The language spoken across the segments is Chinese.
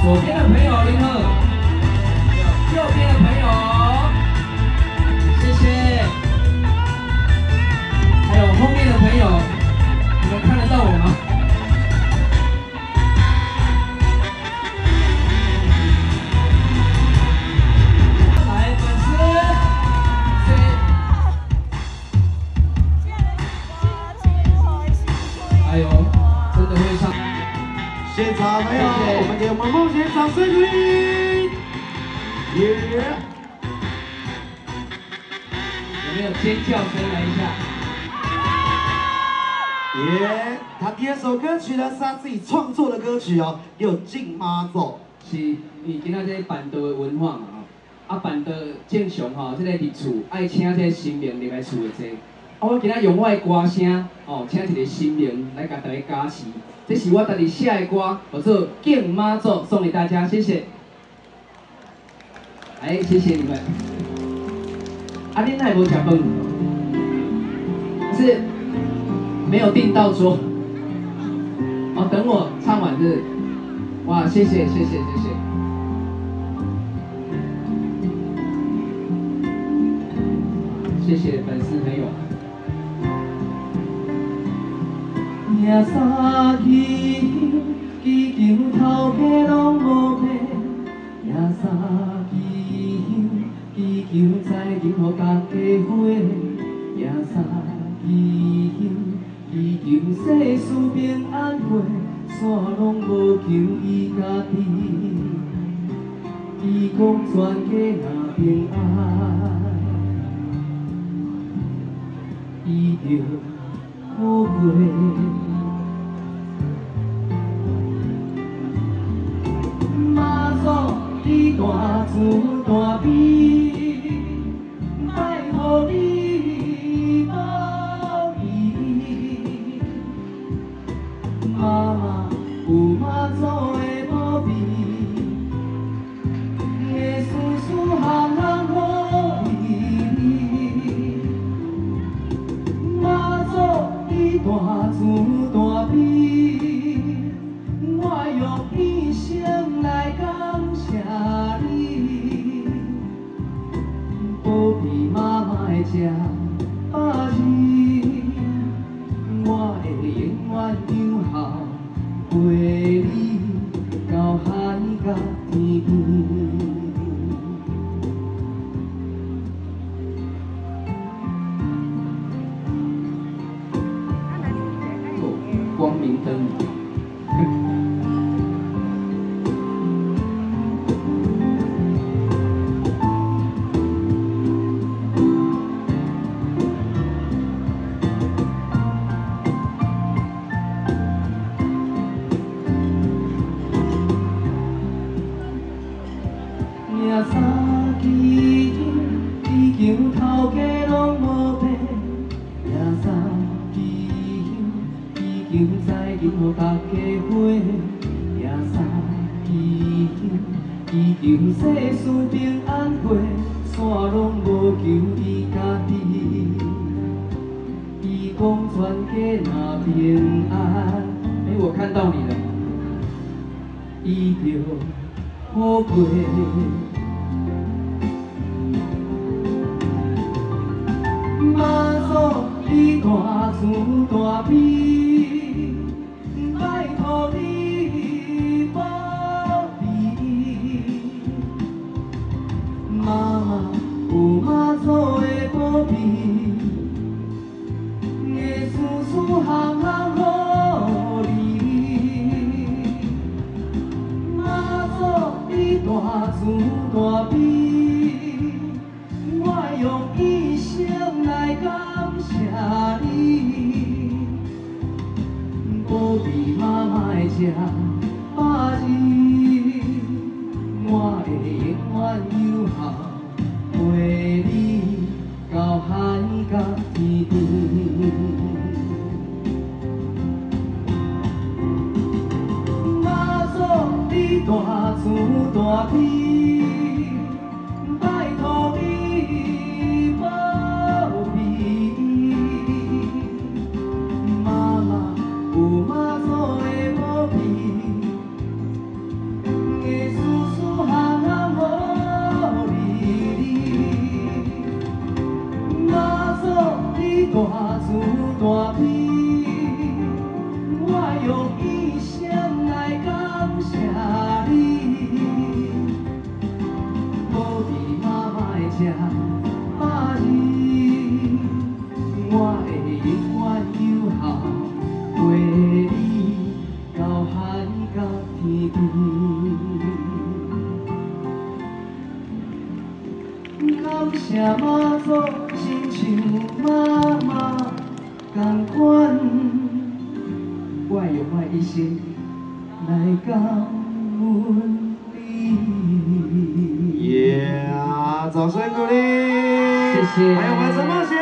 左边的朋友林鹤，右边的朋友，谢谢。还有后面的朋友，你们看得到我吗？来，粉丝，哎呦，真的会唱。 现场没有，我们给我们梦贤掌声鼓励。耶！ 有没有尖叫声来一下？ 耶！他第二首歌曲呢是他自己创作的歌曲哦，有敬妈祖。 是，因今仔这办桌的文化嘛吼，办桌正常吼，这个入厝爱请这个神明入来厝的坐。我今仔用我的歌声请一个神明来甲大家加持。 这是我家己写的歌，叫做《敬妈祖》，送给大家，谢谢。哎，谢谢你们。恁还无吃饭？是没有订到桌。哦，等我唱完是。哇，谢谢谢谢谢谢。谢谢粉丝朋友。 夜三更，机场头家拢无变。夜三更，机场在任乎大家伙。夜三更，机场世事平安过，线拢无求伊家己。伊讲全家若平安，伊着好过。 妈祖，你大慈大悲，拜托你保庇。妈妈有妈祖的保庇，的事事项项好意。妈祖，你大慈大悲，我用一生来感谢你，保庇妈妈的这百日，我会永远养孝陪你到海角天边。 光明灯。 夜三更，机场头家拢无变。夜三更，机场在任乎大家伙。夜三更，机场世事平安过，线拢无求伊家己。伊讲全家若平安。 哎，我看到你了。 伊着好过。 妈祖，你大慈大悲，拜托你保庇。妈妈有妈祖的保庇，的事事项项好你。妈祖，你大慈大悲，我用一生来感谢你，保庇妈妈的这百日，我会永远有孝陪你到海角天边。妈祖，你大慈大悲，拜托你保庇。妈妈有妈祖的保庇，的声妈祖，亲像妈妈同款。我会用我的一生来感恩你。 耶！掌声鼓励。 谢谢。 还有我们陈梦贤。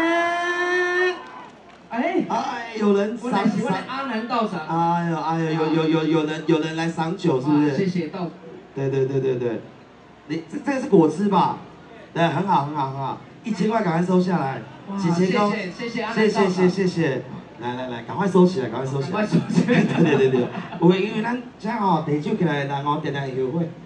哎， 有人我赏很喜欢的阿南道长。 哎呦，有人来赏酒是不是？ 谢谢道长。 对，你这个是果汁吧？对，很好，1000块赶快收下来，几千公， 谢阿南道长。 谢谢，来，赶快收起来， 赶快收起来。 对，因为咱这吼地酒起来的人哦，常常会后悔。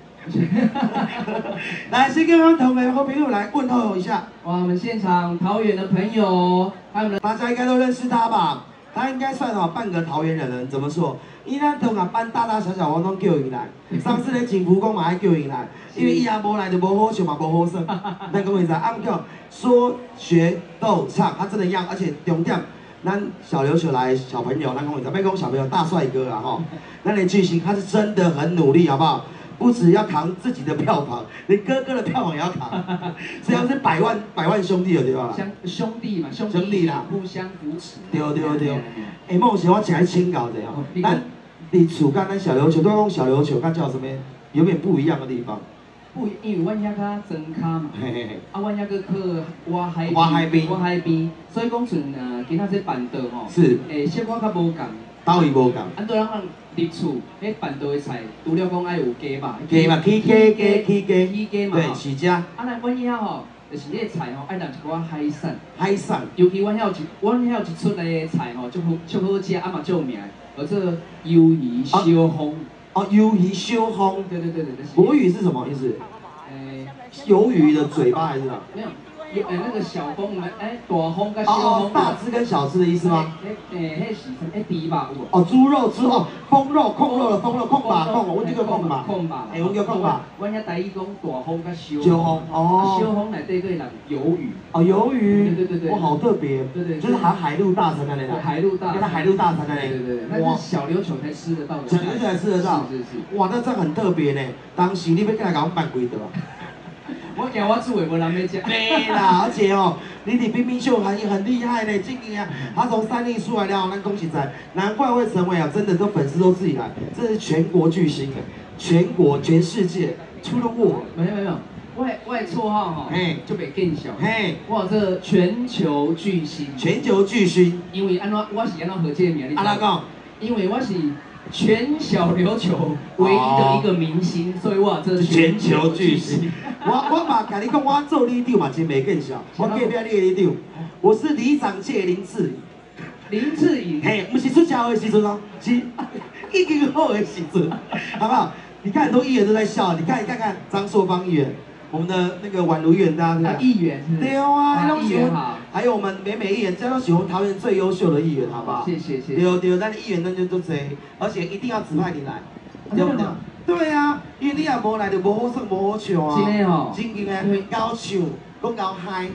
来，先跟我们同的好朋友来问候一下。 哇，我们现场桃园的朋友，还有大家应该都认识他吧？他应该算半个桃园人，怎么说？伊咱同啊班大小我拢叫伊来。上次咧景福宫嘛爱叫伊来，因为伊也无来就无好笑嘛，无好耍。咱讲为啥？啊，叫说学逗唱，他真的一样，而且重点，咱小琉球来小朋友，咱讲为啥？别讲小朋友，大帅哥啊吼，咱的巨星他是真的很努力，好不好？不只要扛自己的票房，连哥哥的票房也要扛，这样是百万兄弟了，对吧？ 兄弟嘛，兄弟啦，互相扶持。 对。哎，梦想我请来请教者哦，咱伫厝甲咱小琉球，都讲小琉球，甲叫什么？有点不一样的地方。 不，因为阮遐较庄卡嘛，阮遐个靠外海边，所以讲像今仔这办桌吼， 是， 小可较无共。 倒伊无共。 对人入厝，迄办桌的菜，除了讲爱有鸡嘛， 起鸡嘛，对，起家。 咱阮遐吼，就是迄个菜吼，爱淋一寡海产。 尤其阮遐有一出的菜吼，足好食，嘛足有名，叫做鱿鱼烧风。 鱿鱼烧风。 对。 国语是什么意思？鱿鱼的嘴巴还是什么？ 没有。那个小风，大风跟小风。 大只跟小只的意思吗？ 迄是猪吧有无？ 猪肉之后，风肉、控肉的风肉，控吧，我这个控吧。我叫控吧。 阮遐台语讲大风跟小风。 小风内底对人鱿鱼。 鱿鱼。 对。 哇，好特别。 对。 就是好像海陆大餐的那种。 海陆大餐。 跟海陆大餐的那种。对。那是小琉球才吃得到的。 小琉球才吃得到。 是。 哇，那这很特别呢。当时你要过来给我办几桌？ 我惊我煮的无人要食。 对啦，而且你伫冰冰秀很厉害呢，今年他从3立出来了，咱恭喜在，难怪会成为真的都粉丝都自己来，这是全国巨星，全世界出了我。 没有，我的绰号吼，就袂见笑。我这全球巨星。因为我是合这个名，你知道吗？因为我是全小琉球唯一的一个明星，所以我这是全球巨星。我嘛甲你讲，我做里长嘛真袂见笑，我隔壁你的里长，我是里长界林志颖。 林志颖， 不是出家的时阵是已经好的时阵，好不好？你看很多议员都在笑，你看张硕芳议员，我们的那个宛如议员，大家知道？ 议员是。 对啊，议员好。还有我们美议员，这都喜欢桃园最优秀的议员，好不好？ 谢谢。 对，咱的议员那就都贼，而且一定要指派你来，对不对？对啊，因为你也无来就无好耍，无好笑啊。 真的吼。 真的，高唱，讲高嗨。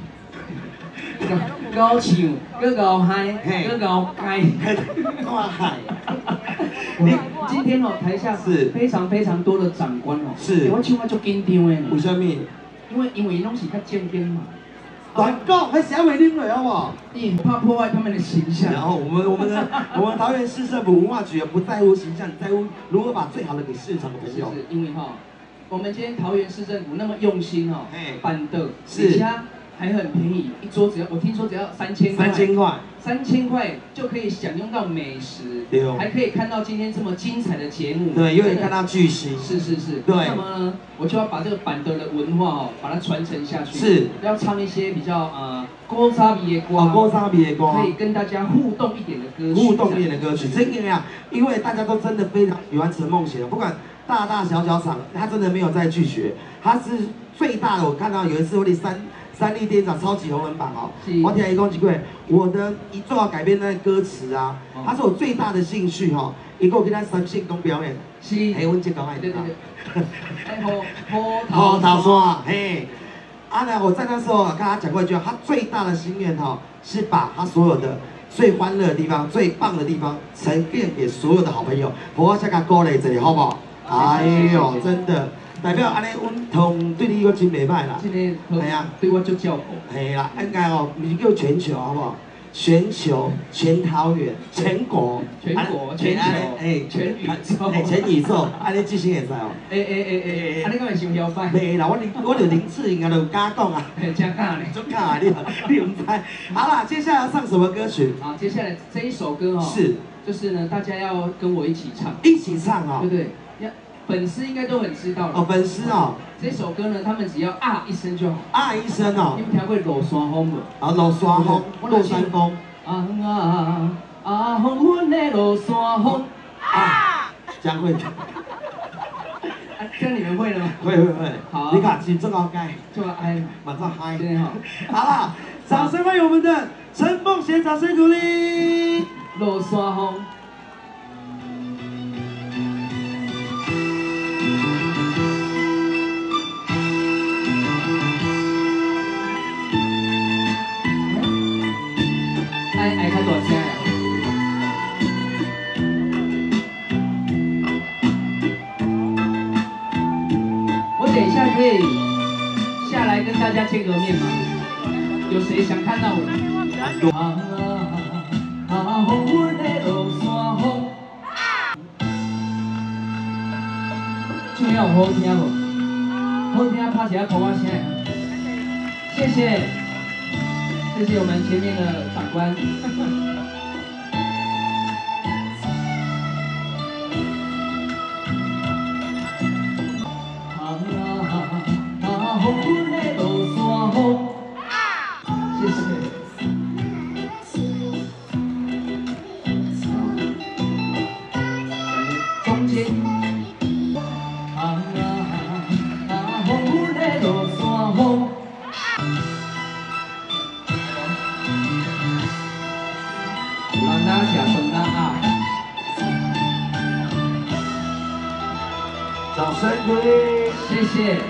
高唱，搁高嗨，搁高嗨。 哇嗨！ 今天台下是非常多的长官是。 我唱我足紧张的。 为什么？ 因为拢是较正经嘛。 乱讲，还写袂拎落好不好？ 怕破坏他们的形象。 然后我们桃园市政府文化局不在乎形象，在乎如何把最好的给市场的朋友。 是因为我们今天桃园市政府那么用心办的， 是。 还很便宜，一桌我听说只要3000块。3000块就可以享用到美食，还可以看到今天这么精彩的节目。 对，又可以看到巨星。 是。 对。 那么呢，我就要把这个板凳的文化把它传承下去。 是。 要唱一些比较古早味的歌。可以跟大家互动一点的歌曲。 真的呀，因为大家都真的非常喜欢陈梦贤，不管大小场，他真的没有在拒绝，他是最大的。我看到有一次我的三立店长超级红人榜我听他讲一句，我的一做要改编那歌词啊，他是我最大的兴趣一个跟他三线公表演，阮这个爱对。 好头山，我在那时候跟他讲过一句，他最大的心愿是把他所有的最欢乐的地方、最棒的地方呈现给所有的好朋友。我再给他鼓励一下，好不好？哎呦，真的。 代表安尼，阮同对你个真袂歹啦。 这个系啊， 对我足照顾。 系啦，应该哦，毋是叫全球好不好？全球、全桃园、全国、 全国、全球、全宇宙、 全宇宙，安尼即星会使哦。 安尼敢会伤摇摆？ 袂啦，我就林志颖啊，就敢讲啊， 真假呢？ 真敢啊，你唔知。好啦，接下来要唱什么歌曲？ 好，接下来这一首歌哦， 是， 就是呢，大家要跟我一起唱， 一起唱哦。 对不对？粉丝应该都很知道了。 哦，粉丝哦。 这首歌呢，他们只要啊一声就好。 啊一声哦。 你们听过落山风无？ 啊，落山风，落山风。 啊啊啊！风阮的落山风啊，将会。 这样你们会了吗？ 会。好。你看，真好嗨， 这么嗨， 马上嗨。 真好。 好了，掌声欢迎我们的陈凤贤，掌声鼓励。 落山风。爱较大声呀！我等一下可以下来跟大家见个面吗？有谁想看到我？啊，风阮的落山风。唱了有好听无？好听，拍一下鼓仔声。谢谢。谢谢我们前面的长官。谢谢。中间。风阮的落山风。拿下分啦啊！ 掌声鼓励， 谢谢。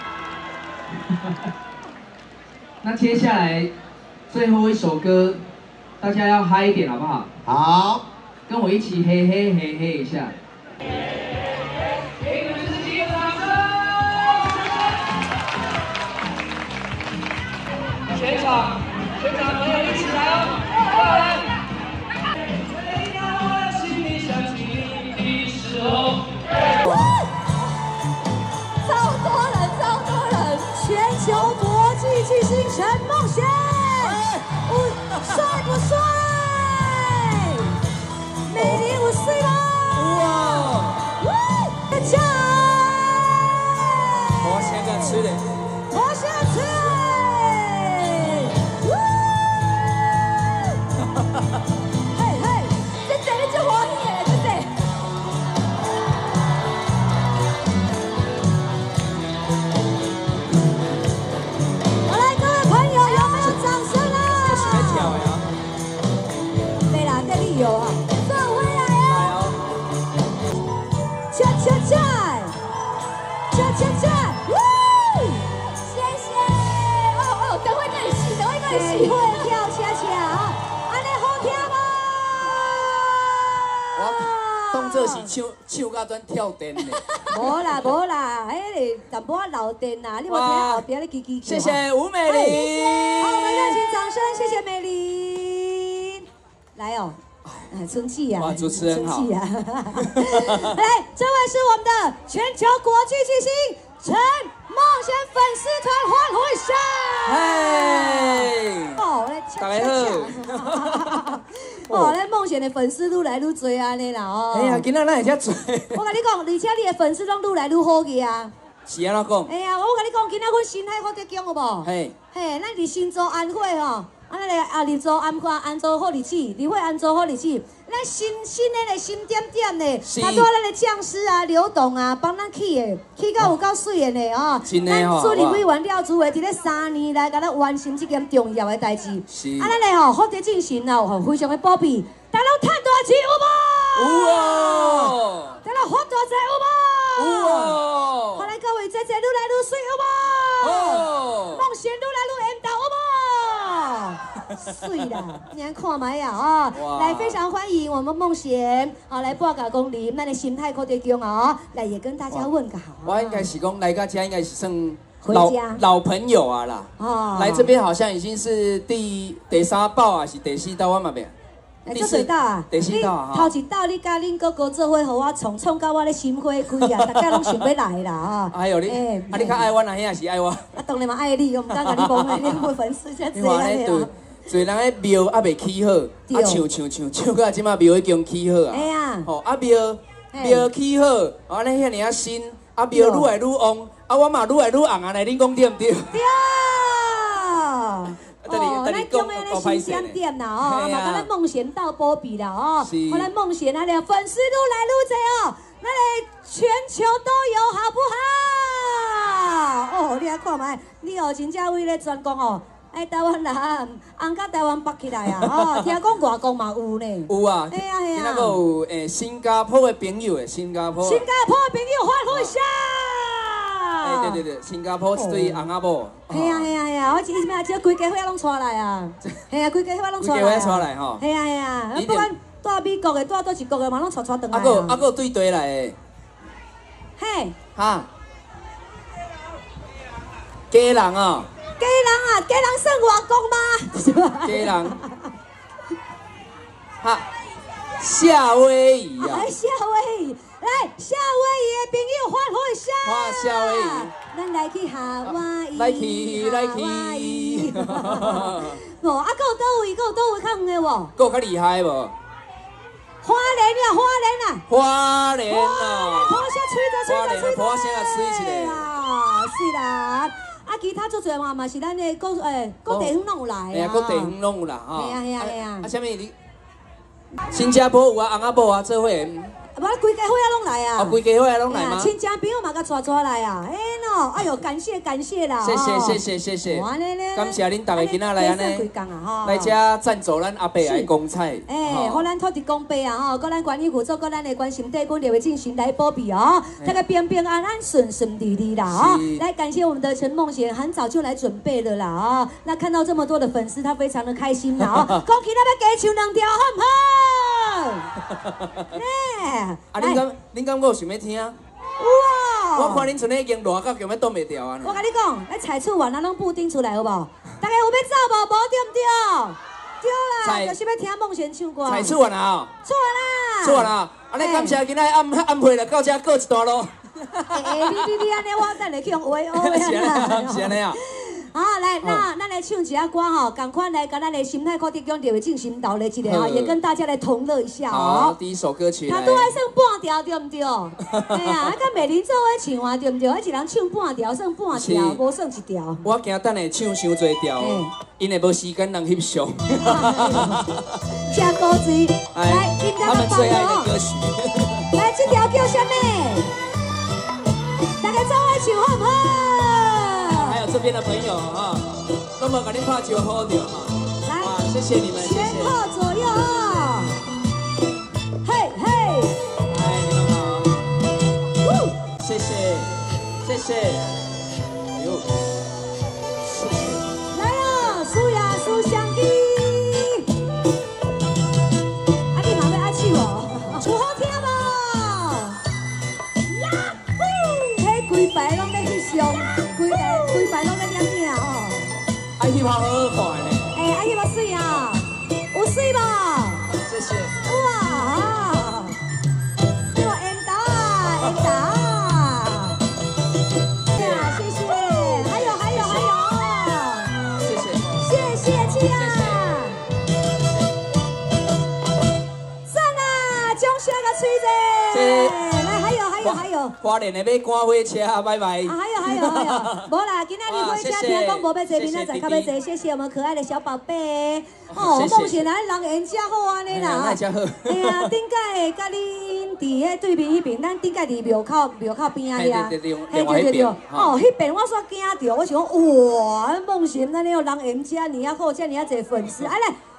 那接下来最后一首歌，大家要嗨一点好不好？ 好， 跟我一起嘿嘿嘿嘿一下。全场朋友一起来哦，过来！ 超多人！全球国际巨星陈梦贤，帅不帅？美丽有水吗？哇！加！ 我先敢吃的。 我先吃。嘿嘿，这这你就欢喜的，这这。有啊，转回来哦！恰恰恰，恰恰恰，谢谢！哦，等会更细，等会更细。会跳恰恰啊，安尼好听无？ 我当作是唱到转跳电的。 无啦，迄个淡薄仔漏电啦，你无听后边咧叽叽叫。 谢谢吴美玲。 好，我们热情掌声，谢谢美玲。来哦。生气呀！ 哇，主持人好！ 来，这位是我们的全球国际巨星陈梦贤粉丝团，欢呼一下！ 嘿， 哦，来大家好！ 哦，咱梦贤的粉丝愈来愈多安尼啦哦。 哎呀，今仔咱会遮多。 我甲你讲，而且你的粉丝拢愈来愈好去啊。 是安怎讲？ 哎呀，我甲你讲，今仔阮新海福德宫有无？ 嘿， 嘿，咱伫新洲安会吼。安尼来啊！日做安看安做好日子，日会安做好日子。咱新的咧新点点咧，他做咱的匠师啊、刘董啊，帮咱起的，起到有够水的呢哦。 真的吼。 咱助理委员廖主委伫咧3年来，甲咱完成这件重要的代志。 是。 啊，咱咧吼福德进行哦，非常的宝贝。大家赚大钱有无？ 有哦。 大家发大财有无？ 有哦。 看来各位姐姐愈来愈水有无？ 哦。 梦贤愈来愈缘投有无？ 水啦，你来看麦呀啊！来，非常欢迎我们梦贤啊，来报告公里，咱的心态可得强啊！来，也跟大家问个好。 我应该是讲来到家应该是算回老朋友啊啦。 哦， 来这边好像已经是第3道还是第4道，我嘛别。 这几道啊？ 第4道啊。 头一道你甲恁哥哥做伙，互我创到我咧心花开啊！大家拢想要来啦啊！ 哎呦你，你较爱我，那遐是爱我。 啊，当然嘛爱你，我唔敢甲你讲啊，你有粉丝遮多啊！ 侪人咧庙还未起好，啊唱到即马庙已经起好啊。 哎呀， 哦啊庙起好，啊咱遐尔啊新，啊庙愈来愈旺，啊我嘛愈来愈红啊来，恁讲对唔对？ 对。哦，咱中的咧新商店啦，哦，嘛甲咱梦贤到保庇啦，哦，我咱梦贤啊，咧粉丝愈来愈多哦，咱咧全球都有，好不好？哦，你来看卖，你哦真正为咧专讲哦，哎，台湾人红甲台湾北起来啊，哦，听讲外国嘛有呢。 有啊， 哎呀哎呀， 那个有新加坡的朋友诶，新加坡的朋友欢呼一下！ 哎，对，新加坡一对红仔某。 系啊，我一咩只规家伙拢带来啊！系啊，规家伙拢带来。 规家伙带来吼。 系啊，不管带美国的，带倒一国的嘛，拢带转来。 啊个对地来的。 嘿。 哈。家人哦。 家人算外国吗？ 家人。哈。夏威夷啊！ 夏威夷，来夏威夷的朋友欢呼一下！ 哇，夏威夷， 咱来去夏威夷， 来去。 哦，啊，搁有倒位较远的无？ 搁有较厉害无？ 花莲啊！ 花莲啊！ 破声吹破声啊，吹一下啊！是啦。啊，其他做侪嘛是咱的各地方拢有来啊。 哎呀，各地方拢有啦，吼。 系啊。 啊，啥物你？新加坡有啊，红仔某啊，做伙。 无规家伙啊拢来啊！ 哦，规家伙啊拢来吗？ 亲戚朋友嘛甲带来啊！哎喏，哎呦，感谢啦！ 谢谢。感谢恁大家今仔来安尼，来遮赞助咱阿伯来公菜。 哎，互咱土地公伯啊吼，搁咱管理负责，搁咱的关心地官刘伟进行来保庇哦，大家平平安安、顺顺利利啦哦。来感谢我们的陈梦贤，很早就来准备了啦啊！那看到这么多的粉丝，他非常的开心啦哦。恭喜咱要加唱2条，好不好？哎。 啊，恁敢有想要听？ 哇！ 我看恁阵咧已经热到强要挡袂掉啊！ 我甲你讲，咱菜厝完，咱拢布丁出来有无？大家有要走无？无对唔对？对啦，就是要听梦贤唱歌。 菜厝完啊！ 错啦！ 啊！安尼感谢今仔暗会来到遮过一段路。 你安尼，我等下去用话学是安尼啊！ 好，来，那咱来唱一下歌吼，赶快来跟咱的心态课题讲，就会进行到的一个哈，也跟大家来同乐一下哦。 好，第一首歌曲。 他都爱算半条，对唔对？哎呀，跟美玲做伙唱啊，对唔对？一人唱半条，算半条，无算一条。 我惊等下唱伤侪条，因为无时间人翕相。 吃高水，来，今天的朋友，来这条叫什么？大家做伙唱好不好？ 还有这边的朋友哈，那么给您拍球好点哈。来，哇，谢谢你们，谢谢。 前后左右，嘿嘿。 哎，你们好。谢谢。哎呦，谢谢。 来哦，数呀数相机。啊，你嘛要爱唱哦？唱好听无？呀呼！迄规排拢在翕相，规排拢在念影哦。 爱翕拍好好看的呢。 哎，爱翕拍水啊？有水无？ 谢谢。 哇！这个缘投啊，缘投啊！呀，谢谢。还有。谢谢啊！赞啊！掌声甲吹者。来，还有。 花莲的要赶火车，拜拜。 啊，还有，无啦，今仔日火车听讲无要坐，明仔载较要坐。谢谢我们可爱的小宝贝。哦，梦贤来人缘真好安尼啦。 那真好。 哎呀，顶届甲恁伫迄对面迄边，咱顶届伫庙口边啊遐。对。哦，迄边我煞惊着，我想讲哇，梦贤安尼有人缘遮尔啊好，遮尔啊侪粉丝。哎来，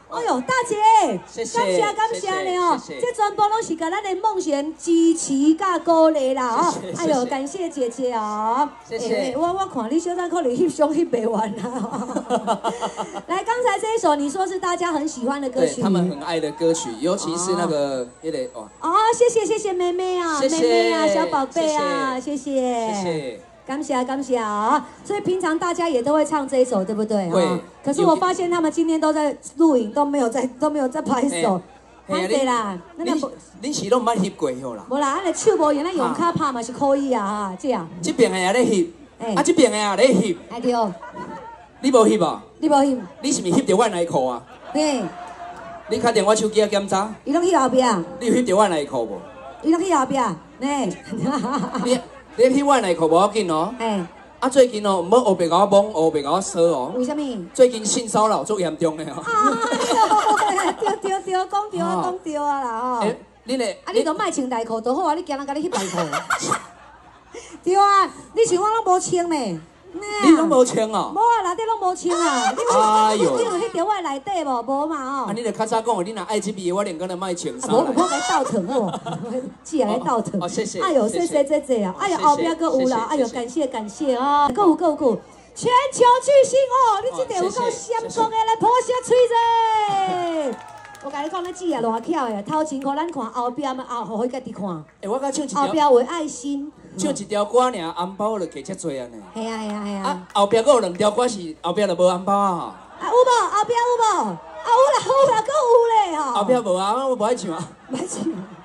哎呦，大姐， 谢谢感谢呢哦， 谢谢这全部拢是甲咱的梦璇支持甲鼓励啦哦。 谢谢哎呦，感谢姐姐哦。 谢谢我看你小张可能翕相翕袂完啦。来，刚才这一首你说是大家很喜欢的歌曲， 对他们很爱的歌曲，尤其是那个哇， 哦，谢谢妹妹啊， 谢谢妹妹啊，小宝贝啊，谢谢。 谢谢。 感谢啊！所以平常大家也都会唱这一首，对不对？ 会。 可是我发现他们今天都在录影，都没有在拍手。拍谁啦？ 恁是拢毋捌翕过吼啦？ 无啦，咱的手无用，咱用卡拍嘛是可以啊哈，这样。 这边的也咧翕，啊这边的也咧翕。 哎对。 你无翕啊？ 你无翕？ 你是毋是翕着我内裤啊？ 嘿。 你敲电我手机啊检查。 伊拢去后壁。 你有翕着我内裤无？ 伊拢去后壁，呢。 你翕我内裤无要紧哦。哎。啊，最近哦，唔好后壁甲我摸，后壁甲我烧哦。 为什么？ 最近性骚扰足严重的哦。 对，讲对啊啦吼。 你咧？ 啊，你都莫穿内裤，就好啊！你惊人甲你翕内裤。对啊，你像我拢无穿呢。 你拢无穿哦？ 无啊，内底拢无穿啊。 哎呦！ 你有翕着我内底无？无嘛哦。 啊，你著较早讲，你若爱这味，我连个人莫穿衫。 无，我来倒腾哦，寄来倒腾。 哦，谢谢。 哎呦，谢谢啊！哎呦，后壁阁有啦！哎呦，感谢哦！阁有，全球巨星哦！你这条有够闪光的，来破下吹者。我甲你讲，咱姊也偌巧的，头前看咱看，后壁嘛互伊家己看。 我甲唱一条。 后壁为爱心。 唱一条歌尔，红包就加遮多啊呢。 系啊。 啊，后壁阁有2条歌是后壁就无红包啊。 啊有无？后壁有无？啊有啦，阁有咧吼。 后壁无啊，我无爱唱啊。 无爱唱。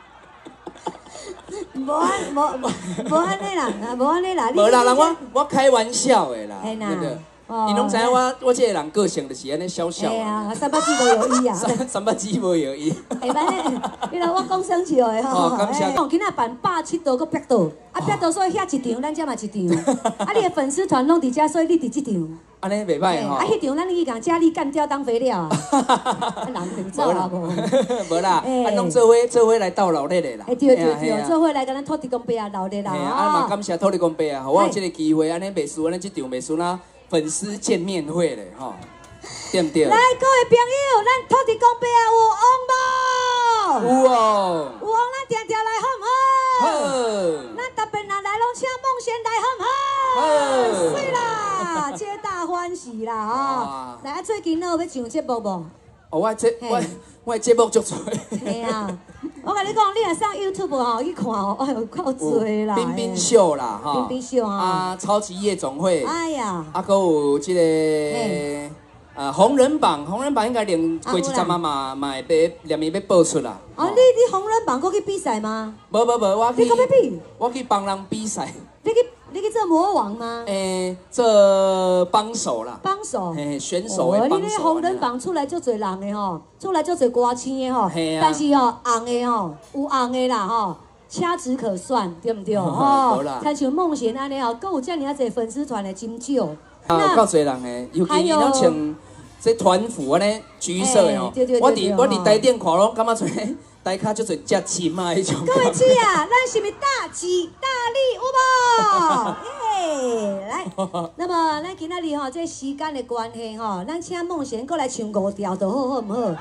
无安尼啦，无安尼啦。 无啦，人我开玩笑的啦。 嘿啦。 你拢知影我这个人个性就是安尼小小。 哎呀，三八鸡无有意啊。 三八鸡无有意。 下摆咧，你来我讲生笑的吼。 哦，感谢。 今仔办107道搁100道，啊100道所以遐一场，咱遮嘛一场。啊，你的粉丝团拢伫遮，所以你伫这场。 安尼袂歹吼。 啊，迄场咱去共家里干掉当肥料啊。人平走啊无。 无啦，啊拢做伙来斗闹热的啦。 哎对，做伙来甲咱土地公伯啊闹热啦。 啊嘛感谢土地公伯啊，互我有这个机会，安尼袂输，安尼这场袂输啦。粉丝见面会嘞，吼，对不对？ 来，各位朋友，咱土地公伯啊有翁无？ 有哦。 有翁，咱定定来好唔好？ 好。 咱特别若来拢请梦璇来好唔好？好。水啦，皆大欢喜啦吼。来，最近呢有要上节目无？ 哦，我节目足多。 系啊。我甲你讲，你若上 YouTube 吼去看哦，哎呦，够多啦！ 冰冰秀啦，哈， 冰冰秀啊， 啊，超级夜总会， 哎呀， 啊，搁有这个红人榜应该连过100万嘛会连面要报出啦。 哦，你红人榜搁去比赛吗？ 无， 你搁要比？ 我去帮人比赛。 你去做魔王吗？ 做帮手啦。 帮手。 选手的帮手。 你咧红人榜出来就侪人的吼，出来就侪歌星的吼。 系啊。 但是吼，红的吼，有红的啦吼，掐指可算，对不对？吼。像像梦璇安尼吼，搁有遮尔啊侪粉丝团的真少。 有够侪人的，尤其伊拢穿这团服安尼橘色的吼。我伫台电看拢感觉做。大卡就做接亲啊，迄种。 各位姊啊，咱是不是大吉大利有无？耶！来，那么咱今仔日吼，这时间的关系吼，咱请梦璇过来唱5条，就好唔好？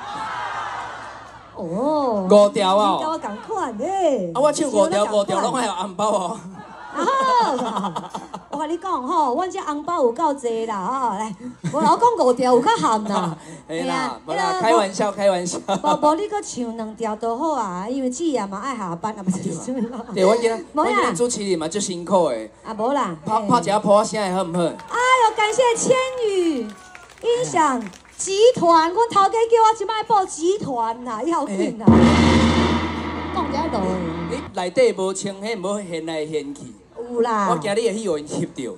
哦 ，5条哦。 你甲我共款诶。 啊，我唱5条拢爱有红包哦。 啊！我甲你讲吼，阮这红包有够济啦吼，来，无我讲5条有较含啦。 哎啦，无啦，开玩笑。 无你搁唱2条都好啊，因为姊也嘛爱下班啊，不是？ 对，我今日主持人嘛足辛苦诶。 啊，无啦。 拍一下破声会好唔好？ 哎呦，感谢千羽音响集团，阮头家叫我即摆报集团啦，要紧啦。讲遮落。 你内底无穿，迄无现来现去。 有啦。 我惊你会去互因翕着。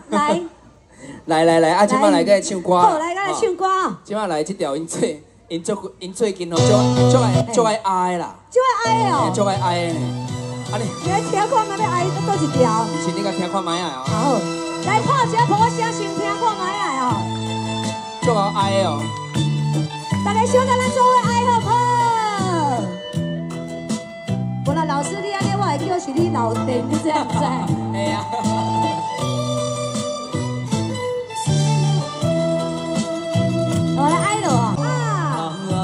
来， 啊，即摆来个唱歌。 好，来个唱歌。 即摆来即条因最近吼足爱哀啦。 足爱哀哦。 足爱哀呢。啊你。 你来听看嘛，要哀倒一条？ 是你甲听看卖啊。 好，来破一下破声，先听看卖啊哦。 足好哀哦。 大家小等咱做伙哀好不好？无啦，老师你安尼我会叫是你老弟，你知唔知？ 哎呀。 我来哀了啊！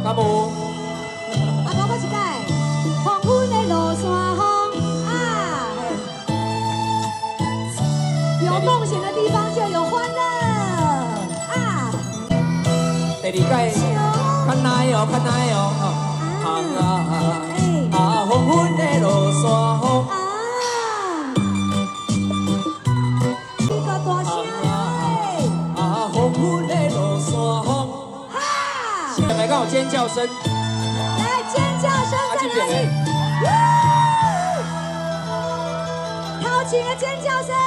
啊无， 啊无，我一解。黄昏的落山风啊，有梦想的地方就有欢乐啊。 第二解，较耐哦，较耐哦，啊，黄昏的落山风。 你个大声嘞！ 黄昏的落山风。 哈！ 现在来看有尖叫声。 来，尖叫声在哪里？好奇的尖叫声！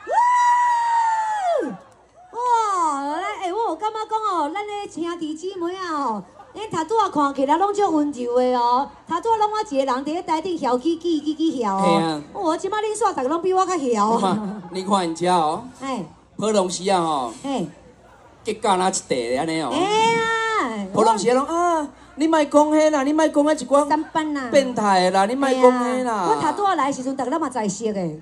哇！来，我有感觉讲哦，咱的兄弟姊妹啊哦，恁头拄啊看起来拢足温柔的哦，头拄啊拢我一个人伫咧台顶晓起晓哦。我即摆恁煞逐个拢比我较晓啊。 你看因遮哦， 哎， 普通时啊吼， 哎， 结果那一地安尼哦。 哎呀， 普通时拢啊，你莫讲迄啦，你莫讲迄一寡三班啦， 变态的啦，你莫讲迄啦。 我头拄啊来的时阵，逐个嘛在色的。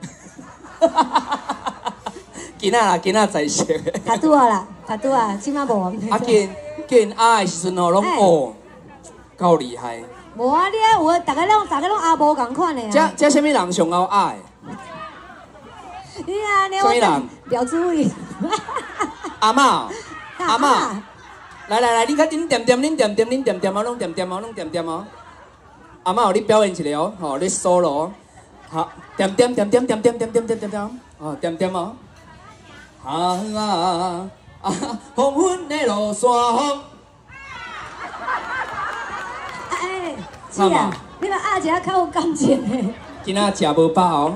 囡仔啦，囡仔在色的。 头拄啊，即摆无。 啊，见阿的时阵吼，拢哦，够厉害。 无啊，你啊有逐个拢阿无共款的啊。 这什么人上后矮？ 你啊，你什么人？ 表子位。 阿嬷，阿嬷，来，你较恁点哦，拢点哦。阿嬷，你表演一个哦，吼，你 solo 哦。好，点，哦，点哦。黄昏的落山风。 哎，是啊，你嘛压一下较有感情的。 今仔食无饱哦。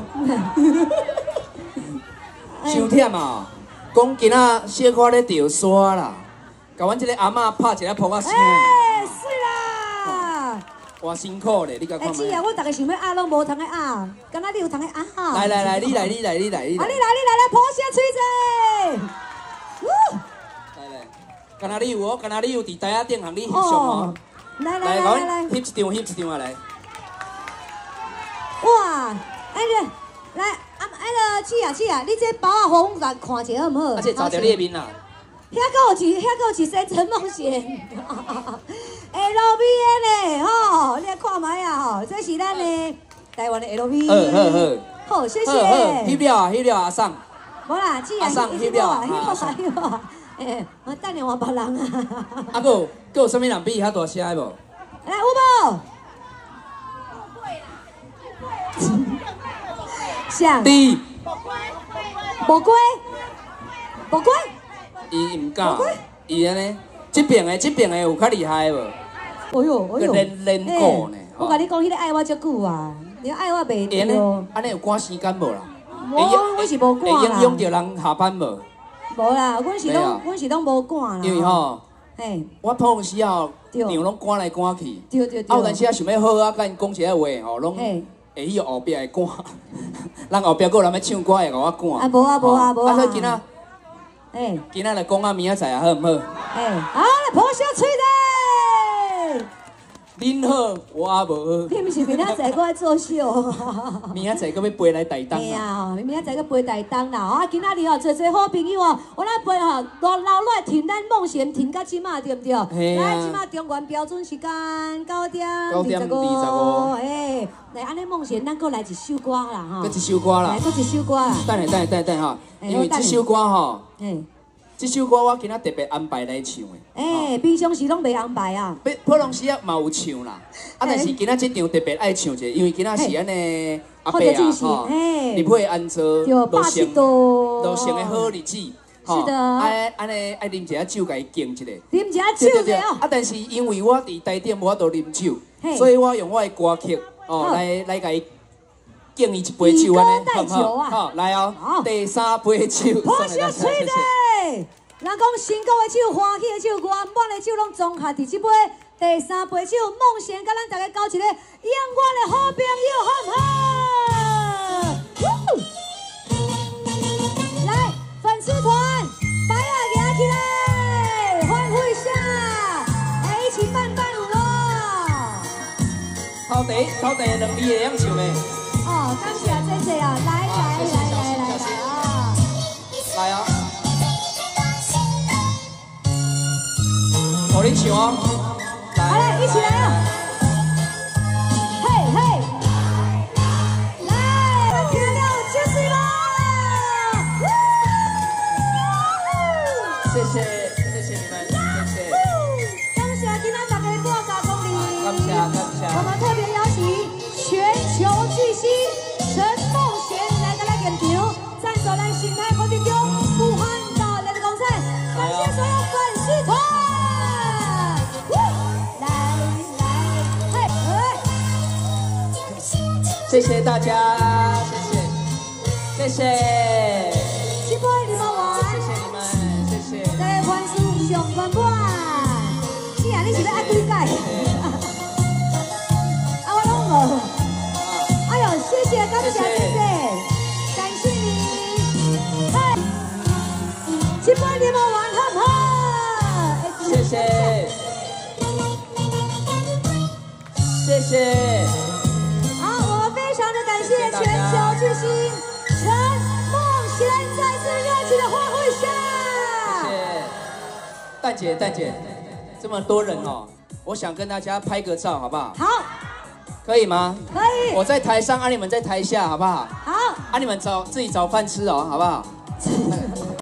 伤忝啊！讲今仔小可咧钓沙啦，甲阮即个阿嬷拍一个扑啊声。 哎，是啦。 偌辛苦咧，你甲看觅。 是啊，我逐个想要压拢无通个压，敢若你有通个压。 来，你来。 啊，你来，抱声吹者。 来，敢若你有哦，敢若你有伫台仔顶行你翕相哦。 来， 翕一张啊来。 哇，哎个，来，姊啊，你这包啊红来看者好唔好？ 而且照着你的面啦。 遐个有一生存梦想，LV 的呢，吼，你来看卖啊，吼，这是咱的台湾的 LV。好，谢谢。翕了阿送。 无啦，姊啊，翕了。哎，我等下换别人啊。 啊，佫有啥物人比伊较大声的无？ 来，有无？像。 你。 无龟。 伊唔敢，伊安尼，这边的有较厉害无？ 哎呦， 练过呢。 我甲你讲，迄个爱我足久啊，你爱我袂着。 安尼有赶时间无啦？ 我是无赶啦。 会影响着人下班无？ 无啦，阮是拢无赶啦。 因为吼， 嘿， 我普通时啊，场拢赶来赶去。 对。 啊，有阵时啊想要好啊，甲因讲一个话吼，拢会去后壁会赶。人后壁佫有人要唱歌会甲我赶。 啊无啊。 啊，所以今仔来讲啊，明仔载啊，好唔好？ 好，来抱声吹者。 恁好，我无好。 你毋是明仔载搁爱作秀？ 明仔载搁要飞来台东。 哎呀，明仔载搁飞台东啦！啊，今仔日哦，做好朋友哦，我来飞吼，老来听咱梦想，听到即马对不对？来，即马中原标准时间9点25。哎，来安尼梦想，咱搁来一首歌啦吼。 搁一首歌啦。 来，搁一首歌啦。 等哈，因为这首歌吼。这首歌我今仔特别安排来唱的。 平常时拢袂安排啊。 普通时啊嘛有唱啦，啊但是今仔这场特别爱唱者，因为今仔是安尼阿伯啊吼，入伙安坐路线的好日子， 是的。 安尼爱啉一下酒，甲伊敬一下。 啉一下酒者哦。 啊但是因为我伫台顶无法度啉酒，所以我用我的歌曲来甲伊敬伊一杯酒安尼，好不好？好，来哦，第3杯酒。 抱声吹者。人讲成功的酒、欢喜的酒、圆满的酒，拢综合伫这杯第3杯酒，梦想甲咱大家交一个永远的好朋友，好唔好？来，粉丝团，白啊举起来，欢呼一下，来一起伴舞咯！ 头第2个2会样唱的。 哦，感谢姐姐啊，来啊！ 来啊！互你唱哦，来。 好来，一起来啊！嘿嘿，来，听了就是啦！ 谢谢你们，谢谢。 感谢今天大家过加公里， 感谢。 我们特别邀请全球巨星陈梦贤来跟来点评，赞助咱新泰国的中武汉岛来的公菜，感谢所有粉丝团。来，嘿， 谢谢大家，谢谢。 这杯你们玩， 谢谢。 这番薯上关关，你啊你是要爱几届？啊我拢无。哎呦，谢谢，感谢，感谢你。嘿，这杯你们玩好不好？ 谢谢。 好，我们非常的感谢全球巨星陈梦贤再次热情的欢呼一下。 谢谢。蛋姐，这么多人哦，我想跟大家拍个照，好不好？ 好， 可以吗？ 可以。 我在台上，你们在台下，好不好？ 好， 你们自己找饭吃哦，好不好？